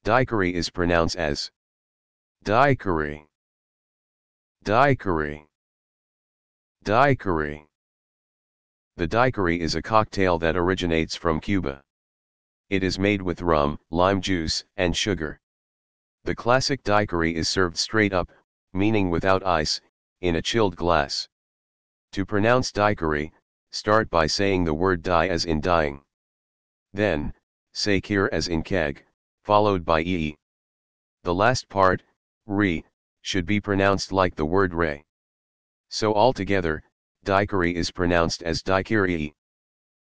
Daiquiri is pronounced as daiquiri, daiquiri, daiquiri. The daiquiri is a cocktail that originates from Cuba. It is made with rum, lime juice, and sugar. The classic daiquiri is served straight up, meaning without ice, in a chilled glass. To pronounce daiquiri, start by saying the word die as in dying. Then, say keer as in keg, followed by ee. The last part, re, should be pronounced like the word re. So altogether, daiquiri is pronounced as dye-keer-ee.